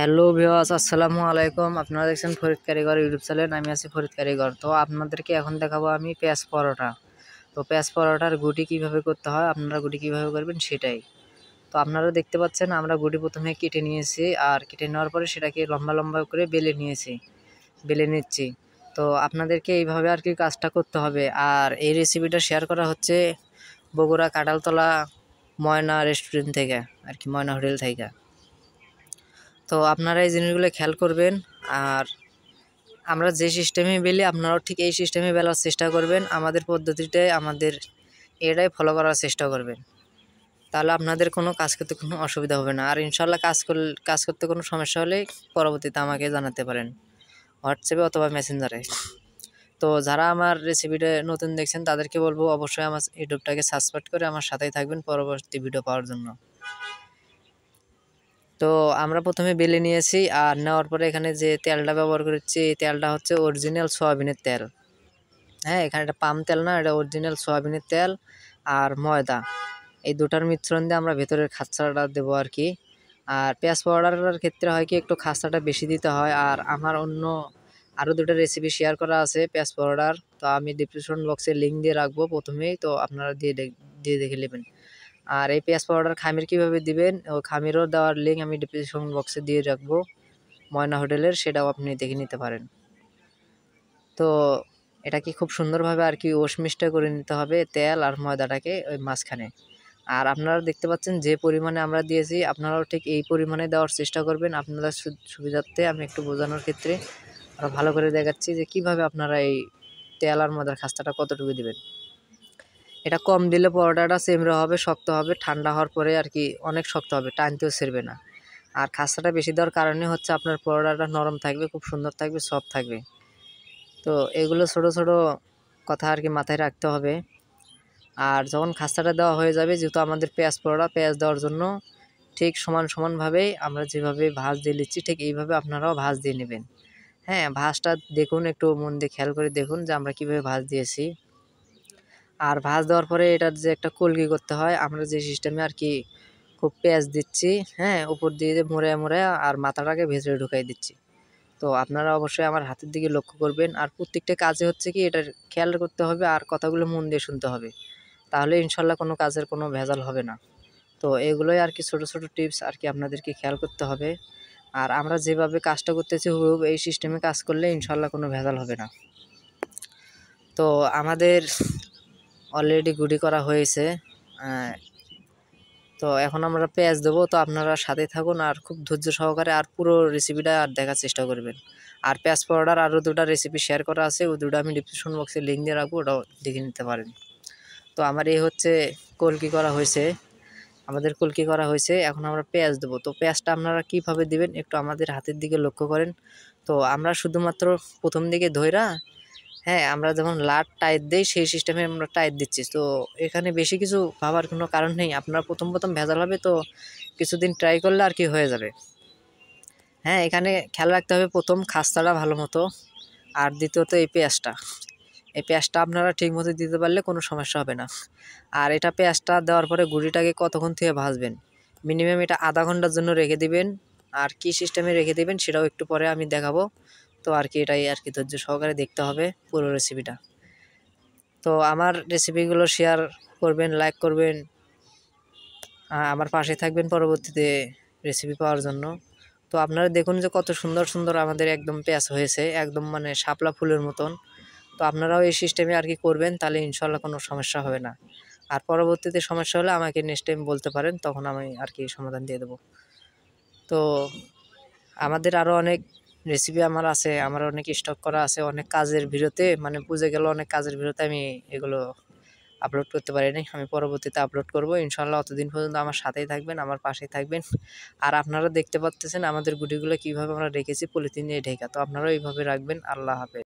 Hello viewers, আসসালামু আলাইকুম। আপনারা দেখছেন ফরিদ কারিগর ইউটিউব চ্যানেল। আমি আছি ফরিদ কারিগর। তো আপনাদেরকে এখন দেখাবো আমি পেঁয়াজ পরোটা। তো পেঁয়াজ পরোটার গুটি কিভাবে করতে হয়, আপনারা গুটি কিভাবে করবেন সেটাই। তো আপনারা দেখতে পাচ্ছেন আমরা গুটি প্রথমে কেটে নিয়েছি, আর কেটে নেওয়ার পরে সেটাকে লম্বা লম্বা করে বেলে নিচ্ছি। তো আপনাদেরকে এইভাবে আর কি কাজটা করতে হবে। আর এই রেসিপিটা শেয়ার করা হচ্ছে বগুড়া কাঁঠালতলা ময়না রেস্টুরেন্ট থেকে, আর কি ময়না হোটেল থেকে। তো আপনারা এই জিনিসগুলো খেয়াল করবেন। আর আমরা যে সিস্টেমে বেলি আপনারাও ঠিক এই সিস্টেমে বেলার চেষ্টা করবেন। আমাদের পদ্ধতিটাই এটাই ফলো করার চেষ্টা করবেন, তাহলে আপনাদের কোনো কাজ করতে কোনো অসুবিধা হবে না। আর ইনশাল্লাহ কাজ করতে কোনো সমস্যা হলে পরবর্তীতে আমাকে জানাতে পারেন হোয়াটসঅ্যাপে অথবা মেসেঞ্জারে। তো যারা আমার রেসিপিটা নতুন দেখছেন তাদেরকে বলবো অবশ্যই আমার ইউটিউবটাকে সাবস্ক্রাইব করে আমার সাথেই থাকবেন পরবর্তী ভিডিও পাওয়ার জন্য। তো আমরা প্রথমে বেলে নিয়েছি, আর নেওয়ার পরে এখানে যে তেলটা ব্যবহার করেছি এই তেলটা হচ্ছে অরিজিনাল সয়াবিনের তেল। হ্যাঁ, এখানে এটা পাম তেল না, এটা অরিজিনাল সয়াবিনের তেল আর ময়দা, এই দুটার মিশ্রণ দিয়ে আমরা ভেতরের খাচ্চাটা দেবো আর কি। আর পেঁয়াজ পাউডারের ক্ষেত্রে হয় কি একটু খাস্তাটা বেশি দিতে হয়। আর আমার আরও দুটো রেসিপি শেয়ার করা আছে পেঁয়াজ পাউডার, তো আমি ডিসক্রিপশন বক্সে লিঙ্ক দিয়ে রাখবো প্রথমেই, তো আপনারা দিয়ে দেখে নেবেন। আর এই পেঁয়াজ পাউডার খামির কীভাবে দিবেন, ও খামিরও দেওয়ার লিঙ্ক আমি ডিসক্রিপশন বক্সে দিয়ে রাখবো ময়না হোটেলের, সেটাও আপনি দেখে নিতে পারেন। তো এটা কি খুব সুন্দরভাবে আর কি ওশমিশটা করে নিতে হবে তেল আর ময়দাটাকে ওই মাঝখানে। আর আপনারা দেখতে পাচ্ছেন যে পরিমাণে আমরা দিয়েছি আপনারাও ঠিক এই পরিমাণে দেওয়ার চেষ্টা করবেন। আপনারা সুবিধার্থে আমি একটু বোঝানোর ক্ষেত্রে আরও ভালো করে দেখাচ্ছি যে কিভাবে আপনারা এই তেল আর ময়দার খাস্তাটা কতটুকু দিবেন। এটা কম দিলে পরোটাটা চেমড়ে হবে, শক্ত হবে, ঠান্ডা হওয়ার পরে আর কি অনেক শক্ত হবে, টানতেও ছেড়বে না। আর খাস্তাটা বেশি দেওয়ার কারণে হচ্ছে আপনার পরোটাটা নরম থাকবে, খুব সুন্দর থাকবে, সফট থাকবে। তো এগুলো ছোট ছোট কথা আর কি মাথায় রাখতে হবে। আর যখন খাস্তাটা দেওয়া হয়ে যাবে, যেহেতু আমাদের পেঁয়াজ পরোটা, পেঁয়াজ দেওয়ার জন্য ঠিক সমানভাবেই আমরা যেভাবে ভাঁজ দিয়ে নিচ্ছি ঠিক এইভাবে আপনারাও ভাঁজ দিয়ে নেবেন। হ্যাঁ, ভাঁজটা দেখুন, একটু মন দিয়ে খেয়াল করে দেখুন যে আমরা কীভাবে ভাঁজ দিয়েছি। আর ভাঁজ দেওয়ার পরে এটার যে একটা কলগি করতে হয়, আমরা যে সিস্টেমে আর কি খুব পেঁয়াজ দিচ্ছি, হ্যাঁ, উপর দিয়ে মোড়ে আর মাথাটাকে ভেতরে ঢুকাই দিচ্ছি। তো আপনারা অবশ্যই আমার হাতের দিকে লক্ষ্য করবেন। আর প্রত্যেকটা কাজে হচ্ছে কি এটার খেয়াল করতে হবে, আর কথাগুলো মন দিয়ে শুনতে হবে, তাহলে ইনশাল্লাহ কোনো কাজের কোনো ভেজাল হবে না। তো এগুলোই আর কি ছোট ছোট টিপস আর কি আপনাদেরকে খেয়াল করতে হবে। আর আমরা যেভাবে কাজটা করতেছি হুবহু এই সিস্টেমে কাজ করলে ইনশাল্লাহ কোনো ভেজাল হবে না। তো আমাদের অলরেডি গুঁড়ি করা হয়েছে। তো এখন আমরা পেঁয়াজ দেবো, তো আপনারা সাথে থাকুন আর খুব ধৈর্য সহকারে আর পুরো রেসিপিটা আর দেখার চেষ্টা করবেন। আর পেঁয়াজ পাউডার আরও দুটো রেসিপি শেয়ার করা আছে, ওই দুটো আমি ডিসক্রিপশন বক্সে লিঙ্ক দিয়ে রাখবো, ওটাও দেখে নিতে পারেন। তো আমার এই হচ্ছে কলকি করা হয়েছে, আমাদের কলকি করা হয়েছে। এখন আমরা পেঁয়াজ দেবো। তো পেঁয়াজটা আপনারা কীভাবে দিবেন একটু আমাদের হাতের দিকে লক্ষ্য করেন। তো আমরা শুধুমাত্র প্রথম দিকে ধইরা, হ্যাঁ, আমরা যেমন লাট টাইট দেই সেই সিস্টেমে আমরা টাইট দিচ্ছি। তো এখানে বেশি কিছু ভাবার কোনো কারণ নেই। আপনারা প্রথম ভেজাল হবে, তো কিছুদিন ট্রাই করলে আর কি হয়ে যাবে। হ্যাঁ, এখানে খেয়াল রাখতে হবে প্রথম খাস্তাটা ভালো মতো, আর দ্বিতীয়ত এই পেঁয়াজটা আপনারা ঠিক মতো দিতে পারলে কোনো সমস্যা হবে না। আর এটা পেঁয়াজটা দেওয়ার পরে গুঁড়িটাকে কতক্ষণ থেকে ভাজবেন, মিনিমাম এটা আধা ঘন্টার জন্য রেখে দিবেন। আর কি সিস্টেমে রেখে দিবেন সেটাও একটু পরে আমি দেখাবো। তো আর কি এটাই আর কি ধৈর্য সহকারে দেখতে হবে পুরো রেসিপিটা। তো আমার রেসিপিগুলো শেয়ার করবেন, লাইক করবেন, আমার পাশে থাকবেন পরবর্তীতে রেসিপি পাওয়ার জন্য। তো আপনারা দেখুন যে কত সুন্দর সুন্দর আমাদের একদম পেঁয়াজ হয়েছে, একদম মানে শাপলা ফুলের মতন। তো আপনারাও এই সিস্টেমে আর কি করবেন, তাহলে ইনশাল্লাহ কোনো সমস্যা হবে না। আর পরবর্তীতে সমস্যা হলে আমাকে নেক্সট টাইম বলতে পারেন, তখন আমি আর কি সমাধান দিয়ে দেবো। তো আমাদের আরও অনেক রেসিপি আমার অনেক স্টক করা আছে, অনেক কাজের ভিডিওতে, মানে বুঝে গেল অনেক কাজের ভিডিওতে আমি এগুলো আপলোড করতে পারিনি। আমি পরবর্তীতে আপলোড করব ইনশাল্লাহ। অতদিন পর্যন্ত আমার সাথেই থাকবেন, আমার পাশেই থাকবেন। আর আপনারা দেখতে পাচ্ছেন আমাদের গুটিগুলো কীভাবে আমরা রেখেছি পলিথিন দিয়ে ঢেকা, তো আপনারাও এইভাবে রাখবেন। আল্লাহ হাফেজ।